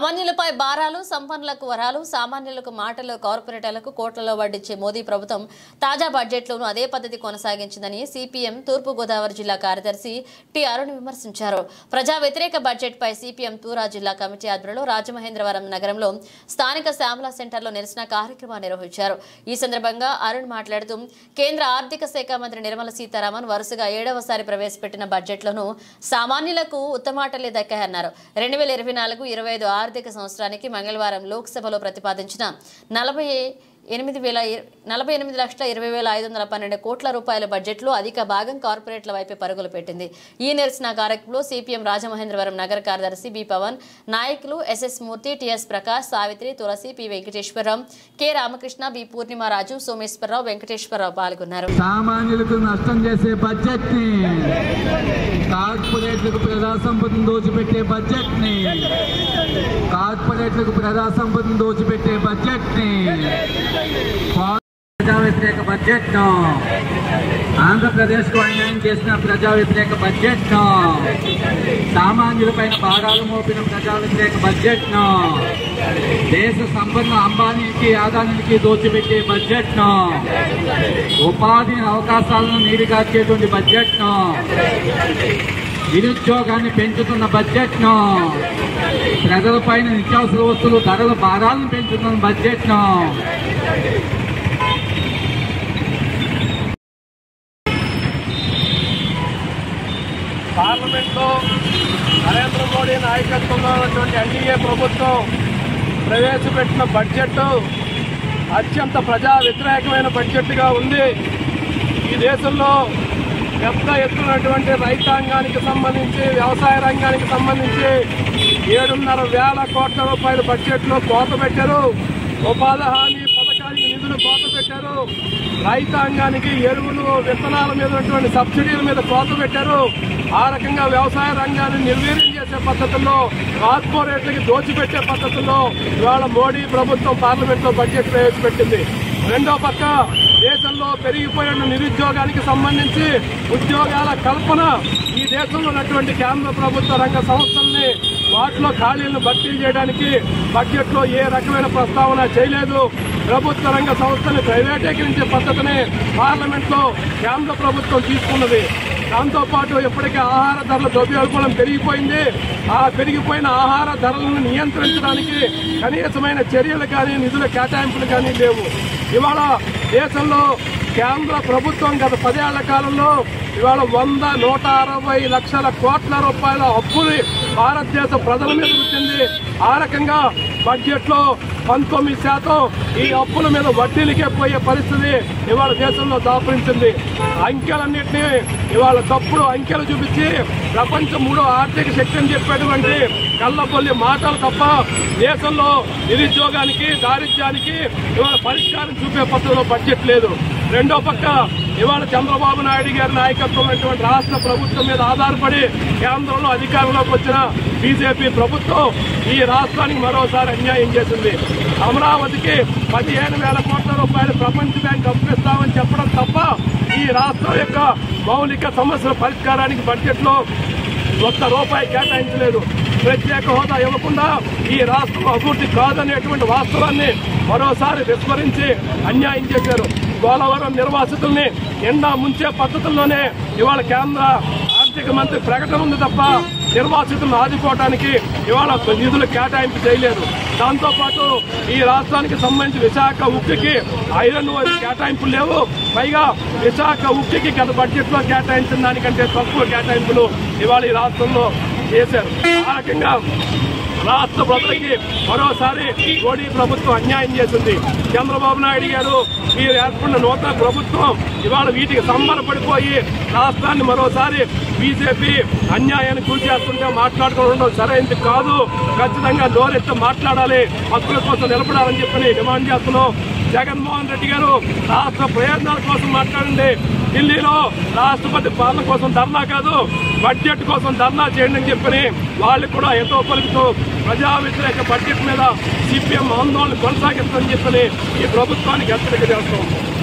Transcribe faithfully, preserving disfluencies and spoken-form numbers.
సామాన్యులపై భారాలు, సంపన్నులకు వరాలు, సామాన్యులకు మాటలు, కార్పొరేటర్లకు కోట్లలో వడ్డించే మోదీ ప్రభుత్వం తాజా బడ్జెట్లోనూ అదే పద్ధతి కొనసాగించిందని సిపిఎం తూర్పు గోదావరి జిల్లా కార్యదర్శి టి అరుణ్ విమర్శించారు. ప్రజా వ్యతిరేక బడ్జెట్ పై సిపిఎం తూరా జిల్లా కమిటీ ఆధ్వర్యంలో రాజమహేంద్రవరం నగరంలో స్థానిక శ్యామల సెంటర్లో నిరసన కార్యక్రమాన్ని నిర్వహించారు. ఈ సందర్భంగా అరుణ్ మాట్లాడుతూ కేంద్ర ఆర్థిక శాఖ మంత్రి నిర్మలా సీతారామన్ వరుసగా ఏడవసారి ప్రవేశపెట్టిన బడ్జెట్లను సామాన్యులకు ఉత్తమాటలే దక్కాయన్నారు. రెండు వేల ఇరవై నాలుగు ఇరవై ఐదు ఆర్థిక సంవత్సరానికి మంగళవారం లోక్సభలో ప్రతిపాదించిన నలభై ఎనిమిది వేల నలభై ఎనిమిది లక్షల ఇరవై వేల ఐదు వందల పన్నెండు కోట్ల రూపాయల బడ్జెట్లో అధిక భాగం కార్పొరేట్ల వైపే పరుగులు పెట్టింది. ఈ నిరసన కార్యక్రమంలో సిపిఎం రాజమహేంద్రవరం నగర కార్యదర్శి బి పవన్, నాయకులు SS Murthy, TS Prakash, Savitri, Tulasi, P Venkateswararao, K Ramakrishna, B Purnimaraju, Someswararao, Venkateswararao పాల్గొన్నారు. సామాన్యులకు నష్టం చేసే బడ్జెట్ ని, కార్పొరేట్లకు ప్రజా సంపదను దోచిపెట్టే బడ్జెట్ ని, కార్పొరేట్లకు ప్రజా సంపదను దోచిపెట్టే బడ్జెట్ ని, ప్రజా వ్యతిరేక బడ్జెట్ ను, ఆంధ్రప్రదేశ్ కు అన్యాయం చేసిన ప్రజా వ్యతిరేక బడ్జెట్ ను, సామాన్యులపైన భారాలు మోపిన ప్రజా వ్యతిరేక బడ్జెట్ ను, దేశ సంపన్న అంబానీకి ఆదాయానికి దోచిపెట్టే బడ్జెట్ ను, ఉపాధి అవకాశాలను నీరుగార్చేటువంటి బడ్జెట్ ను, నిరుద్యోగాన్ని పెంచుతున్న బడ్జెట్ ను, ప్రజలపైన నిత్యావసర వస్తువులు ధరల భారాలను పెంచుతున్న బడ్జెట్ ను, పార్లమెంట్లో నరేంద్ర మోడీ నాయకత్వంలో ఉన్నటువంటి ఎన్డీఏ ప్రభుత్వం ప్రవేశపెట్టిన బడ్జెట్ అత్యంత ప్రజా వ్యతిరేకమైన బడ్జెట్గా ఉంది. ఈ దేశంలో పెద్ద ఎత్తునటువంటి రైతాంగానికి సంబంధించి, వ్యవసాయ రంగానికి సంబంధించి ఏడున్నర వేల కోట్ల రూపాయల బడ్జెట్లో కోత పెట్టారు. ఉపాధి హామీ పథకానికి నిధులు కోత పెట్టారు. రైతాంగానికి ఎరువులు, విత్తనాల మీద ఉన్నటువంటి సబ్సిడీల మీద కోత పెట్టారు. ఆ రకంగా వ్యవసాయ రంగాన్ని నిర్వీర్యం చేసే పద్ధతుల్లో, కార్పొరేట్లకి దోచిపెట్టే పద్ధతుల్లో ఇవాళ మోడీ ప్రభుత్వం పార్లమెంట్లో బడ్జెట్ ప్రవేశపెట్టింది. రెండో పక్క దేశంలో పెరిగిపోయిన నిరుద్యోగానికి సంబంధించి ఉద్యోగాల కల్పన, ఈ దేశంలో ఉన్నటువంటి కేంద్ర ప్రభుత్వ రంగ సంస్థల్ని వాటిలో ఖాళీలను భర్తీ చేయడానికి బడ్జెట్లో ఏ రకమైన ప్రస్తావన చేయలేదు. ప్రభుత్వ రంగ సంస్థల్ని ప్రైవేటీకరించే పద్ధతిని పార్లమెంట్లో కేంద్ర ప్రభుత్వం తీసుకున్నది. దాంతోపాటు ఇప్పటికే ఆహార ధరల ద్రవ్యోల్బణం పెరిగిపోయింది. ఆ పెరిగిపోయిన ఆహార ధరలను నియంత్రించడానికి కనీసమైన చర్యలు కానీ, నిధుల కేటాయింపులు కానీ లేవు. ఇవాళ దేశంలో కేంద్ర ప్రభుత్వం గత పదేళ్ల కాలంలో ఇవాళ వంద నూట అరవై లక్షల కోట్ల రూపాయల అప్పుని భారతదేశ ప్రజల మీద వచ్చింది. ఆ రకంగా బడ్జెట్లో పంతొమ్మిది శాతం ఈ అప్పుల మీద వడ్డీలకే పోయే పరిస్థితి ఇవాళ దేశంలో దాపురించింది. అంకెలన్నింటినీ ఇవాళ తప్పుడు అంకెలు చూపించి ప్రపంచ మూడో ఆర్థిక శక్తి అని చెప్పేటువంటి కళ్ళబొల్లి మాటలు తప్ప దేశంలో నిరుద్యోగానికి, దారిద్ర్యానికి ఇవాళ పరిష్కారం చూపే పద్ధతిలో బడ్జెట్ లేదు. రెండో పక్క ఇవాళ చంద్రబాబు నాయుడు గారి నాయకత్వం ఉన్నటువంటి రాష్ట్ర ప్రభుత్వం మీద ఆధారపడి కేంద్రంలో అధికారంలోకి వచ్చిన బీజేపీ ప్రభుత్వం ఈ రాష్ట్రానికి మరోసారి అన్యాయం చేసింది. అమరావతికి పదిహేను వేల కోట్ల రూపాయలు ప్రపంచ బ్యాంక్ అప్పిస్తామని చెప్పడం తప్ప ఈ రాష్ట్రం యొక్క మౌలిక సమస్యల పరిష్కారానికి బడ్జెట్లో ఒక్క రూపాయి కేటాయించలేదు. ప్రత్యేక హోదా ఇవ్వకుండా ఈ రాష్ట్రం అభివృద్ధి కాదనేటువంటి వాస్తవాన్ని మరోసారి విస్మరించి అన్యాయం చేశారు. పోలవరం నిర్వాసితుల్ని ఎండా ముంచే పద్ధతుల్లోనే ఇవాళ కేంద్ర ఆర్థిక మంత్రి ప్రకటన ఉంది తప్ప నిర్వాసితులను ఆదుకోవడానికి ఇవాళ నిధులు కేటాయింపు చేయలేదు. దాంతోపాటు ఈ రాష్ట్రానికి సంబంధించి విశాఖ ఉక్కికి ఐరన్ కేటాయింపులు లేవు. పైగా విశాఖ ఉక్కికి గత బడ్జెట్లో కేటాయించిన దానికంటే తక్కువ కేటాయింపులు ఇవాళ ఈ రాష్ట్రంలో చేశారు. ఆ రకంగా రాష్ట్ర ప్రజలకి మరోసారి మోడీ ప్రభుత్వం అన్యాయం చేసింది. చంద్రబాబు నాయుడు గారు మీరు ఏర్పడిన నూతన ప్రభుత్వం ఇవాళ వీటికి సంబరపడిపోయి రాష్ట్రాన్ని మరోసారి బీజేపీ అన్యాయాన్ని గురి చేస్తుంటే మాట్లాడుకోవడం సరైనది కాదు. ఖచ్చితంగా నోరెత్తి మాట్లాడాలి, హక్కుల కోసం నిలబడాలని చెప్పని డిమాండ్ చేస్తున్నాం. జగన్మోహన్ రెడ్డి గారు రాష్ట్ర ప్రయోజనాల కోసం మాట్లాడండి. ఢిల్లీలో రాష్ట్రపతి పాలన కోసం ధర్నా కాదు, బడ్జెట్ కోసం ధర్నా చేయండి అని చెప్పని వాళ్ళు కూడా ఎంతో పలుకుతూ ప్రజా వ్యతిరేక బడ్జెట్ మీద సిపిఎం ఆందోళన కొనసాగిస్తుందని చెప్పని ఈ ప్రభుత్వానికి హెచ్చరిక చేస్తాం.